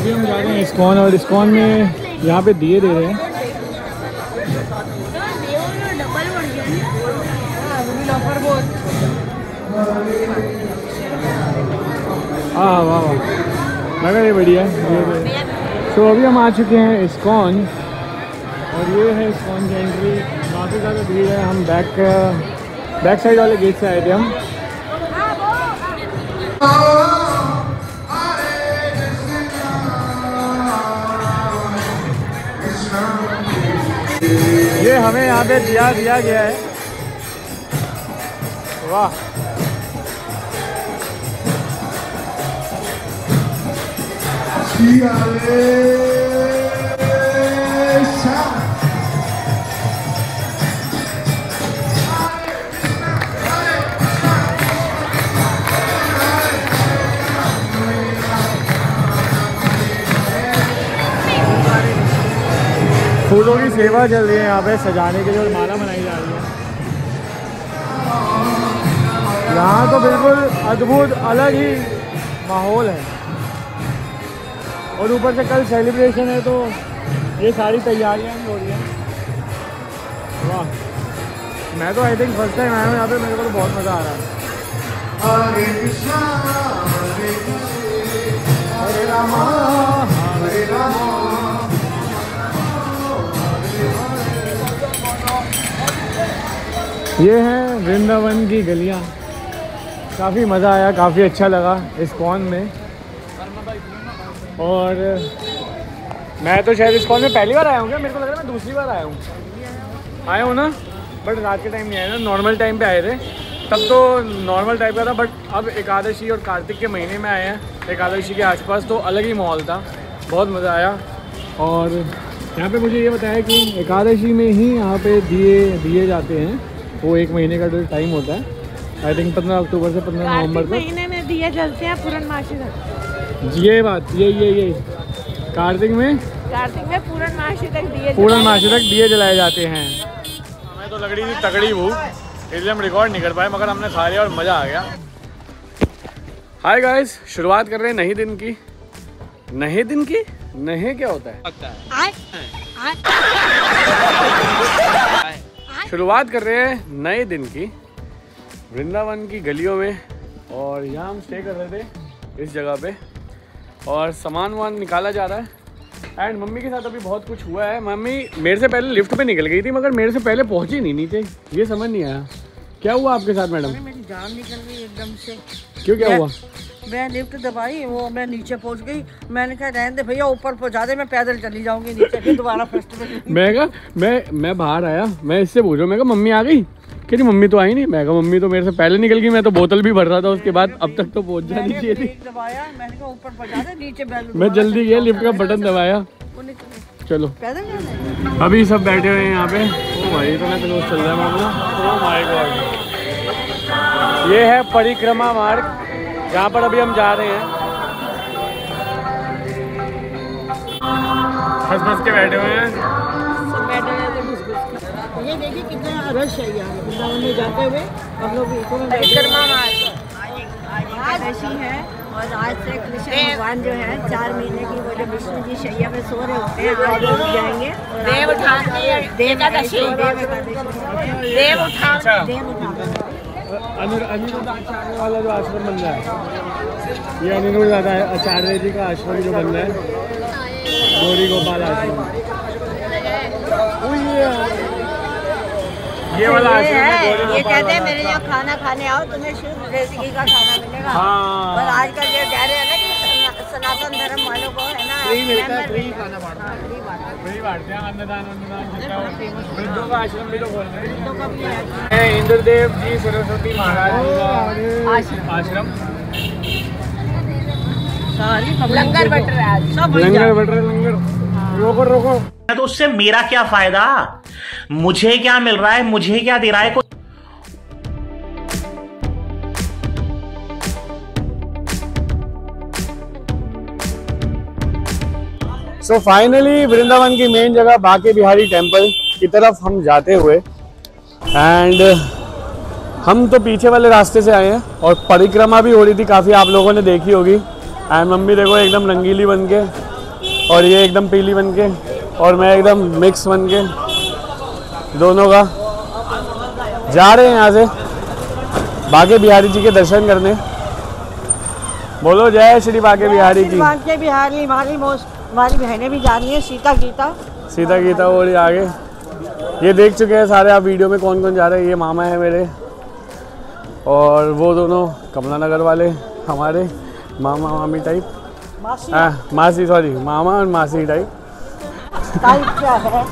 अभी हम जा रहे हैं इस्कॉन, और इस्कॉन में यहाँ पे दिए दे रहे हैं। हाँ वाह वाह, लगा ये बढ़िया है। तो अभी हम आ चुके हैं इस्कॉन, और ये है इस्कॉन की एंट्री। काफ़ी ज़्यादा भीड़ है। हम बैक साइड वाले गेट से आए थे हम। ये हमें यहाँ पे दिया गया है। वाह, फूलों की सेवा चल रही है यहाँ पे, सजाने के लिए और माला बनाई जा रही है। यहाँ तो बिल्कुल अद्भुत अलग ही माहौल है। और ऊपर से कल सेलिब्रेशन है, तो ये सारी तैयारियाँ भी हो रही हैं। वाह, मैं तो आई थिंक फर्स्ट टाइम आया हूँ यहाँ पे, मेरे को तो बहुत मज़ा आ रहा है। हरे कृष्णा हरे रामा हरे रामा। ये है वृंदावन की गलियाँ। काफ़ी मज़ा आया, काफ़ी अच्छा लगा इस्कॉन में। और मैं तो शायद इस्कॉन में पहली बार आया हूँ क्या? मेरे को लग रहा है मैं दूसरी बार आया हूँ ना, बट रात के टाइम नहीं आया ना, नॉर्मल टाइम पे आए थे। तब तो नॉर्मल टाइप का था, बट अब एकादशी और कार्तिक के महीने में आए हैं, एकादशी के आसपास, तो अलग ही माहौल था, बहुत मज़ा आया। और यहाँ पे मुझे ये बताया कि एकादशी में ही यहाँ पे दिए जाते हैं। वो 1 महीने का जो टाइम होता है, आई थिंक 15 अक्टूबर से 15 नवंबर तक महीने में दिए जलते हैं पूर्णमासी तक। ये बात ये कार्तिक में पूर्णमासी तक दिए जलाए जाते हैं। हमें तो लग रही थी तगड़ी भूख, इसलिए हम रिकॉर्ड नहीं कर पाए, मगर हमने खा लिया और मज़ा आ गया। हाय गाइस, शुरुआत कर रहे हैं नए दिन की। नहे क्या होता है? शुरुआत कर रहे हैं नए दिन की वृंदावन की गलियों में, और यहाँ हम स्टे कर रहे थे इस जगह पे, और सामान वामान निकाला जा रहा है। एंड मम्मी के साथ अभी बहुत कुछ हुआ है। मम्मी मेरे से पहले लिफ्ट पे निकल गई थी, मगर मेरे से पहले पहुंची नहीं नीचे। ये समझ नहीं आया क्या हुआ आपके साथ मैडम? मेरी जान निकल गई एकदम से। क्यों, क्या हुआ? मैं लिफ्ट दबाई, वो मैं नीचे पहुंच गई। मैंने कहा रहने दे भैया, ऊपर पहुंचा दे, मैं पैदल चली जाऊंगी नीचे, फिर दोबारा फर्स्ट पे। मैं बाहर आया, मैं इससे पूछूं, मैं कहा मम्मी आ गई? कह रही मम्मी तो आई नहीं। मैं कहा मम्मी तो मेरे से पहले निकल गई, मैं तो बोतल भी भर रहा था उसके बाद, अब तक तो पहुंच जानी चाहिए थी। दबाया, मैंने कहा ऊपर पहुंचा दे, नीचे मैं जल्दी गया, लिफ्ट का बटन दबाया, चलो पैदल। अभी सब बैठे हुए हैं यहाँ पे। ओ भाई, तो मैं तो चल रहा है मामला। ओ माय गॉड, ये है परिक्रमा मार्ग, जहाँ पर अभी हम जा रहे हैं। बस के बैठे हुए हैं, सब बैठे हुए थे। ये देखिए कितना रश है यहाँ वृंदावन में जाते हुए। हम लोग परिक्रमा मार्ग आज एकादशी है, और आज से कृष्ण भगवान जो है 4 महीने की, वो जो विष्णु जी शैया में सो रहे होते हैं, आज उठ जाएंगे। देव उठान अनिरुद्ध आचार्य वाला जो आश्रम बन रहा है, ये अनिरुद्ध आचार्य जी का आश्रम जो बन रहा है, गौरी गोपाल आश्रम। ये वाला आश्रम है। ये कहते हैं मेरे यहाँ खाना खाने आओ, तुम्हें शुद्ध देसी घी का खाना मिलेगा। हाँ। और आजकल ये कह रहे हैं ना कि सनातन धर्म वालों को है ना, फ्री मिलता है, फ्री खाना फ्री बांटते हैं, अन्नदान वृद्धों का आश्रम भी तो खोल रहे हैं। इंद्रदेव जी सरस्वती महाराज का आश्रम। लंगर बट रहा है, सब लंगर। रोको तो उससे मेरा क्या फायदा? मुझे क्या मिल रहा है, मुझे क्या दे रहा है? सो फाइनली वृंदावन की मेन जगह बांके बिहारी टेम्पल की तरफ हम जाते हुए, एंड हम तो पीछे वाले रास्ते से आए हैं, और परिक्रमा भी हो रही थी काफ़ी, आप लोगों ने देखी होगी। एंड मम्मी देखो एकदम रंगीली बन के और ये एकदम पीली बन के और मैं एकदम मिक्स बन के दोनों का जा रहे हैं यहाँ से बांके बिहारी जी के दर्शन करने। बोलो जय श्री बांके बिहारी की। बांके बिहारी हमारी बहनें भी जा रही हैं, सीता गीता और ये आगे ये देख चुके हैं सारे आप वीडियो में कौन कौन जा रहे हैं। ये मामा है मेरे और वो दोनों कमला नगर वाले हमारे मामा मामी टाइप, मासी सॉरी मामा और मासी टाइप क्या है।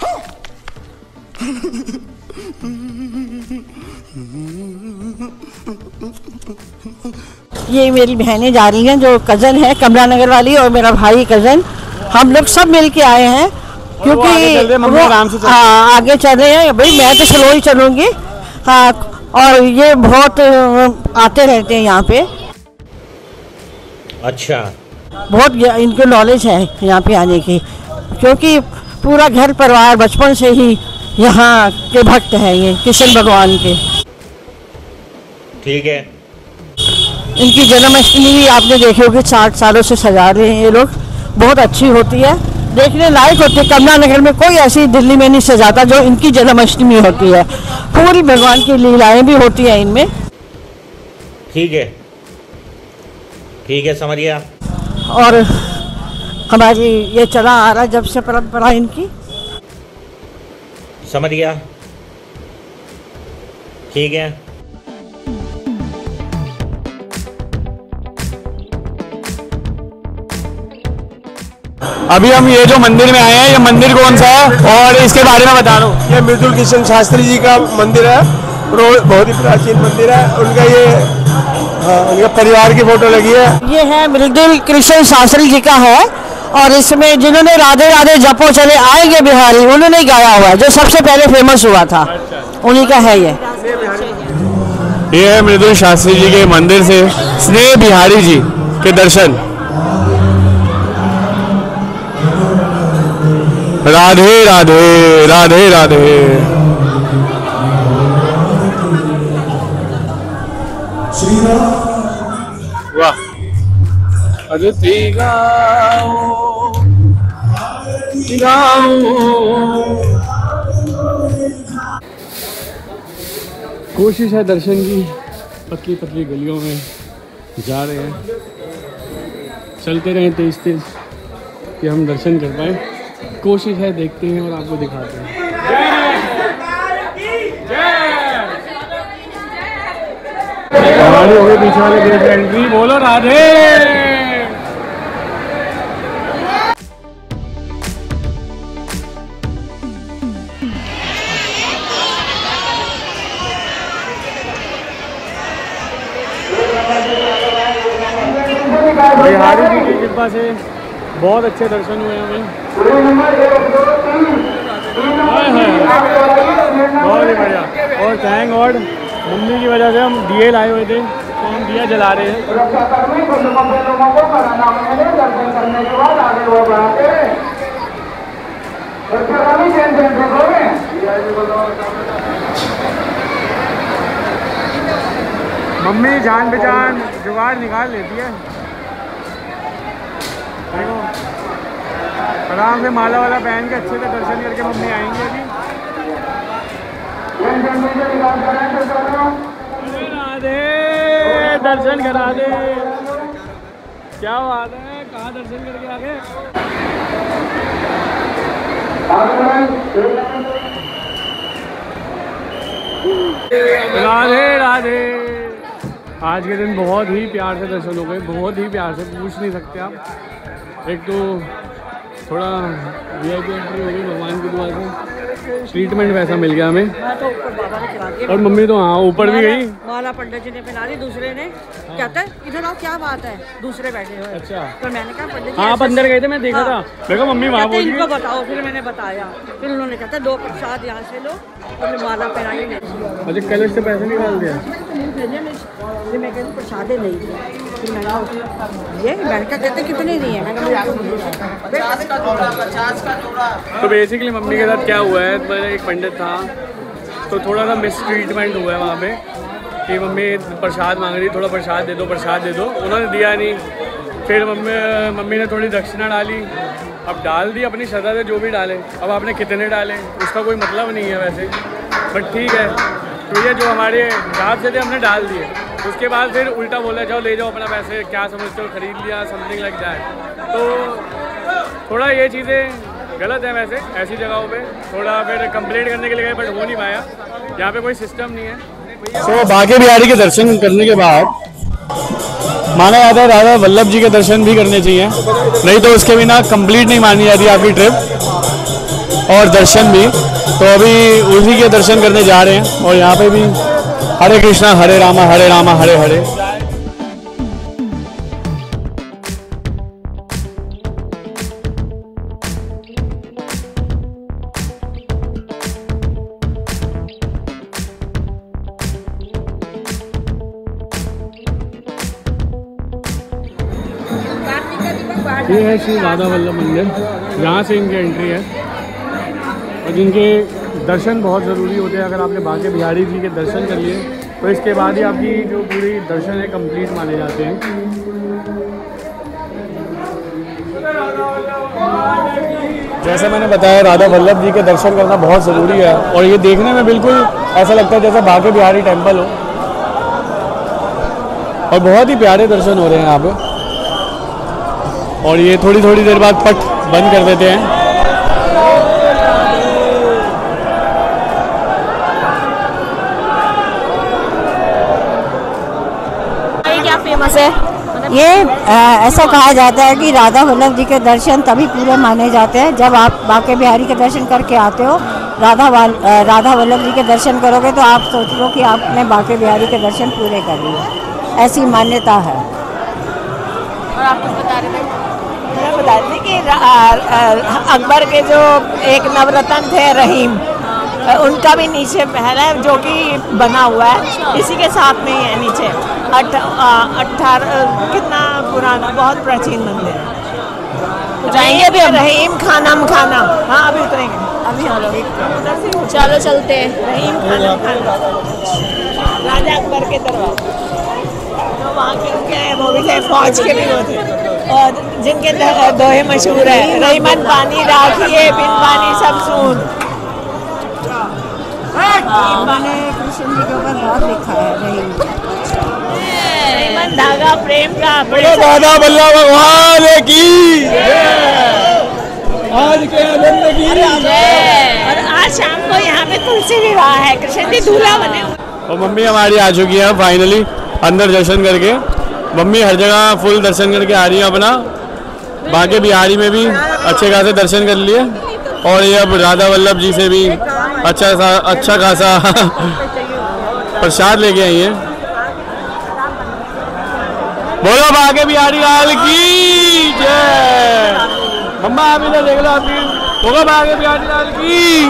ये मेरी बहनें जा रही हैं जो कज़न है कमला नगर वाली और मेरा भाई कज़न, हम लोग सब मिल के आए हैं क्योंकि वो आगे चल रहे हैं। भाई मैं तो स्लो ही चलूँगी। हाँ, और ये बहुत आते रहते हैं यहाँ पे। अच्छा, बहुत इनको नॉलेज है यहाँ पे आने की क्योंकि पूरा घर परिवार बचपन से ही यहाँ के भक्त हैं ये कृष्ण भगवान के। ठीक है। इनकी जन्माष्टमी भी आपने देखी होगी, 60 सालों से सजा रहे हैं ये लोग, बहुत अच्छी होती है, देखने लायक होती है। कमला नगर में कोई ऐसी दिल्ली में नहीं सजाता जो इनकी जन्माष्टमी होती है। पूरी भगवान की लीलाएं भी होती है इनमें। ठीक है समझ गया। और हमारी ये चला आ रहा जब से परंपरा इनकी। समझ गया। ठीक है। अभी हम ये जो मंदिर में आए हैं, ये मंदिर कौन सा है और इसके बारे में बता दो। ये मृदुल कृष्ण शास्त्री जी का मंदिर है, बहुत ही प्राचीन मंदिर है। उनका ये उनका परिवार की फोटो लगी है। ये है मृदुल कृष्ण शास्त्री जी का है और इसमें जिन्होंने राधे राधे जपो चले आएंगे बिहारी उन्होंने गाया हुआ है, जो सबसे पहले फेमस हुआ था, उन्हीं का है ये है मृदुल शास्त्री जी के मंदिर से स्नेह बिहारी जी के दर्शन। राधे राधे राधे राधे। वाह, अरे कोशिश है दर्शन की, पतली पतली गलियों में जा रहे हैं, चलते रहें तेज तेज कि हम दर्शन कर पाए। कोशिश है, देखते हैं और आपको दिखाते हैं। हमारी हो गई पीछे वाले गेट एंट्री। बोलो राधे। बिहारी जी की कृपा से बहुत अच्छे दर्शन हुए हमें। बहुत ही बढ़िया। और थैंक गॉड मम्मी की वजह से हम दिए लाए हुए थे तो हम दिया जला रहे हैं। मम्मी जान पहचान जुगाड़ निकाल लेती है। देखो आराम से माला वाला पहन के अच्छे से दर्शन करके मम्मी आएंगे अभी। राधे दर्शन करा दे। क्या बात है, कहाँ दर्शन करके आ गए। राधे राधे। आज के दिन बहुत ही प्यार से दर्शन हो गए, बहुत ही प्यार से, पूछ नहीं सकते आप। एक तो थोड़ा वीआईपी एंट्री हो गई भगवान की दुआ से, ट्रीटमेंट वैसा मिल गया हमें। तो ऊपर बाबा ने करा दिया। और मम्मी तो हाँ ऊपर भी गई। माला पंडित जी ने पहना दी, दूसरे ने कहता है इधर आओ क्या बात है, दूसरे बैठे हुए। अच्छा, तो मैंने कहा पंडित जी आप अंदर गए थे, मैं देखा था। देखो मम्मी वहाँ बोली इनको बताओ, फिर मैंने बताया, फिर उन्होंने कहता 2 प्रसाद यहाँ से लो और माला पहनाई नहीं। अच्छा कलश से पैसे निकाल दिया। फिर मैं कहती प्रसादे नहीं दिए, फिर मैंने कहा कहते कितने दिए, तो बेसिकली मम्मी के साथ क्या हुआ है, मेरा एक पंडित था तो थोड़ा सा मिस ट्रीटमेंट हुआ है वहाँ पे कि मम्मी प्रसाद मांग रही, थोड़ा प्रसाद दे दो, प्रसाद दे दो। उन्होंने दिया नहीं फिर मम्मी ने थोड़ी दक्षिणा डाली, अब डाल दी अपनी श्रद्धा से जो भी डाले। अब आपने कितने डाले उसका कोई मतलब नहीं है वैसे, बट ठीक है। तो ये जो हमारे हिसाब से थे हमने डाल दिए। उसके बाद फिर उल्टा बोला जाओ ले जाओ अपना पैसे, क्या समझते हो खरीद लिया, समथिंग लाइक दैट। तो थोड़ा ये चीज़ें गलत है वैसे ऐसी जगहों पे। थोड़ा फिर कंप्लेंट करने के लिए गए बट हो नहीं पाया, यहाँ पे कोई सिस्टम नहीं है। तो बांके बिहारी के दर्शन करने के बाद माना जाता है राधा वल्लभ जी के दर्शन भी करने चाहिए, नहीं तो उसके बिना कंप्लीट नहीं मानी जाती आपकी ट्रिप और दर्शन भी। तो अभी उसी के दर्शन करने जा रहे हैं और यहाँ पे भी हरे कृष्णा हरे रामा हरे हरे। ये है श्री राधा वल्लभ मंदिर, यहाँ से इनकी एंट्री है और जिनके दर्शन बहुत ज़रूरी होते हैं। अगर आपने बांके बिहारी जी के दर्शन कर लिए तो इसके बाद ही आपकी जो पूरी दर्शन है कंप्लीट माने जाते हैं। जैसे मैंने बताया राधा वल्लभ जी के दर्शन करना बहुत ज़रूरी है और ये देखने में बिल्कुल ऐसा लगता है जैसे बांके बिहारी टेम्पल हो और बहुत ही प्यारे दर्शन हो रहे हैं यहाँ पे। और ये थोड़ी थोड़ी देर बाद पट बंद कर देते हैं। क्या फेमस है? ये ऐसा कहा जाता है कि राधा वल्लभ जी के दर्शन तभी पूरे माने जाते हैं जब आप बांके बिहारी के दर्शन करके आते हो। राधा वल्लभ जी के दर्शन करोगे तो आप सोच लो कि आपने बांके बिहारी के दर्शन पूरे कर लिए, ऐसी मान्यता है। और आप कुछ बता रहे थे? मैं बता रही थी कि अकबर के जो एक नवरत्न थे रहीम, उनका भी नीचे महल है जो कि बना हुआ है, इसी के साथ में ही है नीचे। 18 कितना पुराना, बहुत प्राचीन मंदिर है। जाएंगे अभी हम? रहीम खानम। हाँ अभी उतरेंगे, अभी हम लोग उधर से चलो चलते हैं। रहीम खानम राजा अकबर के दरबार, तो वहाँ के उनके वो भी थे, फौज के भी वो थे और जिनके दोहे मशहूर है, रहीमन पानी राखिए बिन पानी सब सून। मैंने कृष्ण जी के ऊपर बहुत लिखा है रहीमन धागा प्रेम का। राधा वल्लभ भगवान की आज के आनंद की। और आज शाम को यहाँ पे तुलसी विवाह है, कृष्ण जी दूल्हा बने। और मम्मी हमारी आ चुकी है फाइनली अंदर दर्शन करके। मम्मी हर जगह फुल दर्शन करके आ रही है अपना। बांके बिहारी में भी अच्छे खासे दर्शन कर लिए और ये अब राधा वल्लभ जी से भी अच्छा खासा प्रसाद लेके आई है। बोलो बांके बिहारी लाल की जय। मम्मा आप इधर देख लो, आपकी बोलो बांके बिहारी लाल की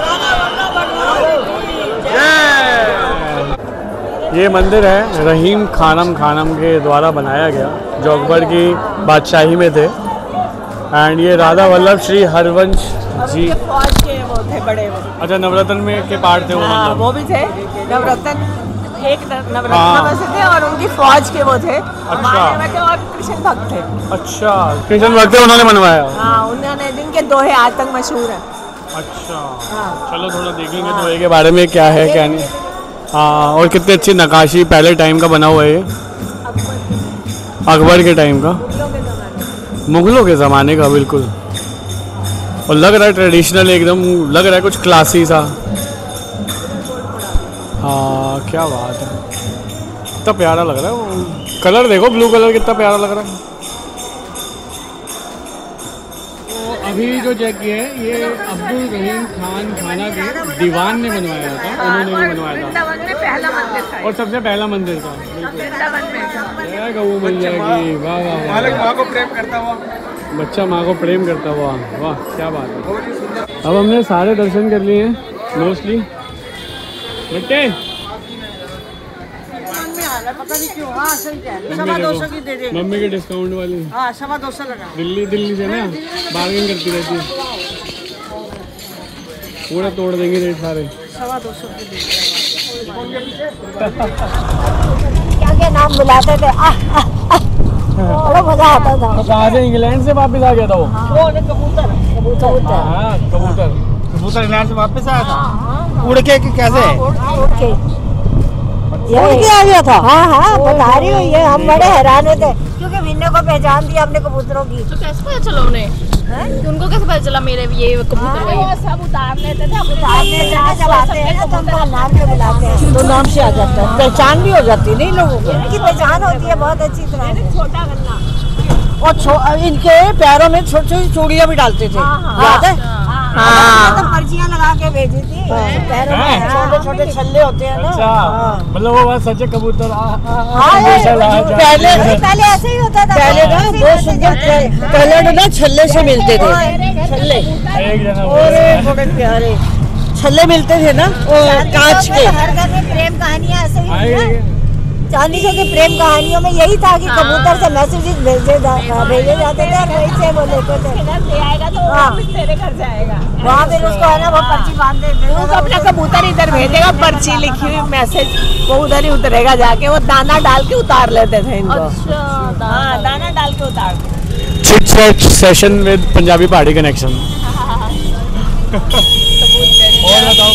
जय। ये मंदिर है रहीम खानम के द्वारा बनाया गया, जो अकबर की बादशाही में थे। एंड ये राधा वल्लभ श्री हरवंश जी फौज के वो थे बड़े वो। अच्छा नवरत्न में के पार्ट थे वो, मतलब वो भी थे नवरत्न, एक नवरत्न में से थे और उनकी फौज के वो थे। अच्छा। और कृष्ण भक्त थे। अच्छा कृष्ण भक्त उन्होंने बनवाया। हाँ उन्होंने, जिनके दोहे आज तक मशहूर है। अच्छा चलो थोड़ा देखेंगे दोहे के बारे में क्या है क्या नहीं। हाँ और कितनी अच्छी नक्काशी पहले टाइम का बना हुआ है, अकबर के टाइम का, मुगलों के ज़माने का बिल्कुल। और लग रहा है ट्रेडिशनल एकदम, लग रहा है कुछ क्लासी सा। हाँ क्या बात है, कितना प्यारा लग रहा है वो कलर। देखो ब्लू कलर कितना प्यारा लग रहा है। अभी जो चेक किया है ये अब्दुल रहीम खान खाना के दीवान ने बनवाया था, उन्होंने भी बनवाया था। पहला मंदिर था और सबसे पहला मंदिर था। जय गऊ मैया की। वाह वाह वाह। माँ को प्रेम करता हुआ बच्चा माँ को प्रेम करता हुआ, वाह क्या बात है। अब हमने सारे दर्शन कर लिए हैं मोस्टली। बेटे पता नहीं क्यों। हाँ सही कह रहे, 225 की दे दे। मम्मी के डिस्काउंट वाली। हाँ 225 लगा। दिल्ली से ना बार्गेन करती रहती है, पूरा तोड़ देंगे रेट सारे। 225 की दे दे। क्या क्या नाम बुलाते थे। बड़ा मजा आता था। तो कहाँ से, इंग्लैंड से वापस आ गया था वो? कबूतर हाँ कबूतर। कबूतर इंग्लैंड से वापस आया था उड़ के कि कैसे? उड़ के आ गया था। हाँ बता रही हूँ, ये हम बड़े हैरान होते क्योंकि विन्ने को पहचान दी हमने कबूतरों की। तो कैसे पता चला उन्हें? उनको कैसे पता चला मेरे ये कबूतर वही? वो सब उतार लेते थे, जब आते हैं ना तो हमको नाम से बुलाते हैं, तो नाम से आ जाता है, पहचान भी हो जाती है नहीं लोगों को। इनकी पहचान होती है बहुत अच्छी तरह से। छोटा गन्ना और इनके पैरों में छोटी छोटी चूड़ियाँ भी डालते थे, याद है? हाँ, तो पर्चियाँ लगा के भेजी थी पैरों में, छोटे छोटे छल्ले होते हैं ना। अच्छा, मतलब वो बात सच है, कबूतर पहले ऐसे ही होता था। पहले ना बहुत सुंदर, पहले ना छल्ले से मिलते थे, छल्ले और बड़े प्यारे छल्ले मिलते थे ना, और कांच के। हर घर में प्रेम कहानियाँ ऐसे ही, चांदी की प्रेम कहानियों में यही था कि कबूतर से मैसेजेस भेजे जाते थे और वहीं से वो लेते थे। तेरे घर जाएगा वहाँ फिर उसको है ना वो पर्ची बांध देते, उसको अपना कबूतर इधर भेजेगा, पर्ची लिखी हुई मैसेज वो उधर ही उतरेगा, जाके वो दाना डाल के उतार लेते थे इनको। अच्छा, हाँ, दाना डाल के उतार। Chit chat session with Punjabi Pahari connection. और बताओ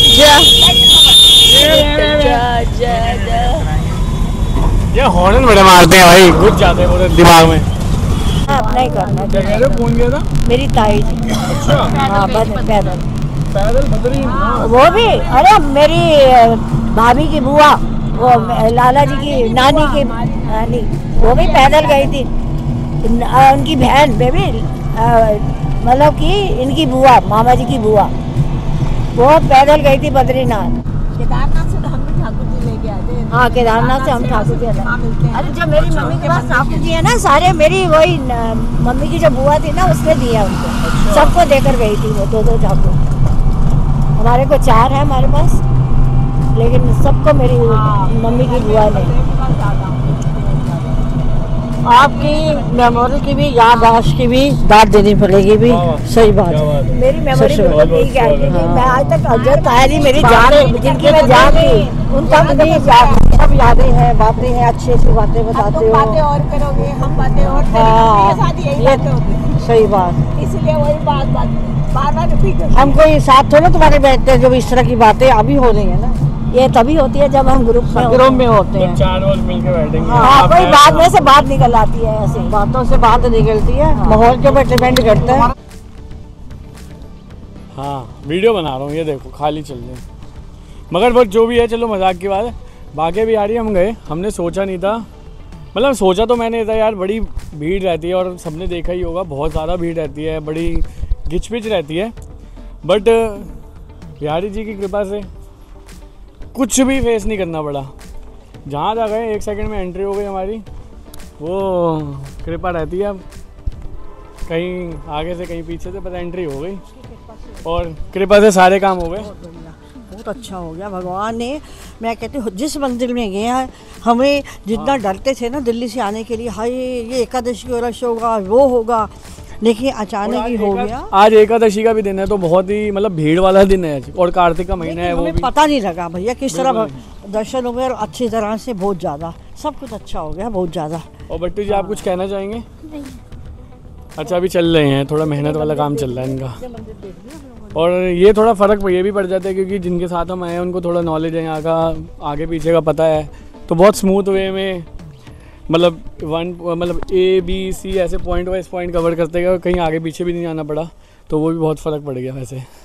ये हॉर्न बड़े मारते हैं भाई, घुस जाते हैं पूरे दिमाग में। अपना ही करना। क्या कह रहे हो, कौन गया था? मेरी ताई जी। अच्छा, हाँ पैदल बदरी? वो भी, अरे मेरी भाभी की बुआ, वो लाला जी की नानी की नानी, वो भी पैदल गई थी। उनकी बहन बेबी, मतलब कि इनकी बुआ, मामा जी की बुआ, वो पैदल गई थी बद्रीनाथ। केदारनाथ से हम भी ठाकुर जी लेके आए थे। हाँ, केदारनाथ से हम ठाकुर जी। अरे जब मेरी मम्मी के पास ठाकुर जी है ना, सारे मेरी वही मम्मी की जो बुआ थी ना उसने दिया उनको। सबको देकर गई थी वो दो ठाकुर। हमारे को 4 है हमारे पास, लेकिन सबको मेरी मम्मी की बुआ ने। आपकी मेमोरी की भी, याददाश्त की भी दाद देनी पड़ेगी भी। सही बात है, मेरी मेमोरी बहुत ठीक है। मैं आज तक अजय तायरी मेरी जान, जिनकी मैं जान थी, उनका मुझे सब यादें हैं, बातें हैं, अच्छी अच्छी बातें बताते हो। बातें और करोगे, हम बातें और करेंगे, सही बात। इसलिए वही बात बार रिपीट। हम कोई साथ थोड़ा तुम्हारे बैठते हैं, जो इस तरह की बातें अभी हो रही है ना, ये तभी होती है जब हम ग्रुप में होते हैं। 4 लोग मिलकर बैठेंगे। हाँ, कोई बात में से बात निकल आती है, ऐसी बातों से बात निकलती है। माहौल के ऊपर डिपेंड करता है। हाँ, वीडियो बना रहा हूँ, ये देखो खाली चल रहे हैं। मगर वो जो भी है, चलो मजाक की बात है। बाकी भी यार हम गए, हमने सोचा नहीं था, मतलब सोचा तो मैंने था यार बड़ी भीड़ रहती है, और सबने देखा ही होगा, बहुत ज़्यादा भीड़ रहती है, बड़ी घिचपिच रहती है। बट बिहारी जी की कृपा से कुछ भी फेस नहीं करना पड़ा। जहाँ जा गए 1 सेकंड में एंट्री हो गई हमारी, वो कृपा रहती है। अब कहीं आगे से कहीं पीछे से पता एंट्री हो गई, और कृपा से सारे काम हो गए। बहुत अच्छा हो गया भगवान ने। मैं कहती हूँ जिस मंदिर में गए हैं, हमें जितना डरते थे ना दिल्ली से आने के लिए, हाय ये एकादशी का रश होगा, वो होगा, लेकिन अचानक ही हो गया। आज एकादशी का भी दिन है, तो बहुत ही मतलब भीड़ वाला दिन है, और कार्तिक का महीना है, वो भी पता नहीं लगा भैया किस तरह दर्शन हो गए, और अच्छी तरह से, बहुत ज़्यादा सब कुछ अच्छा हो गया, बहुत ज़्यादा। और बट्टू जी आप कुछ कहना चाहेंगे? अच्छा, अभी चल रहे हैं, थोड़ा मेहनत वाला काम चल रहा है इनका, और ये थोड़ा फ़र्क ये भी पड़ जाता है क्योंकि जिनके साथ हम आए हैं उनको थोड़ा नॉलेज है यहाँ का, आगे पीछे का पता है, तो बहुत स्मूथ वे में मतलब A B C ऐसे पॉइंट वाइज पॉइंट कवर करते गए, कहीं आगे पीछे भी नहीं आना पड़ा, तो वो भी बहुत फ़र्क पड़ गया वैसे।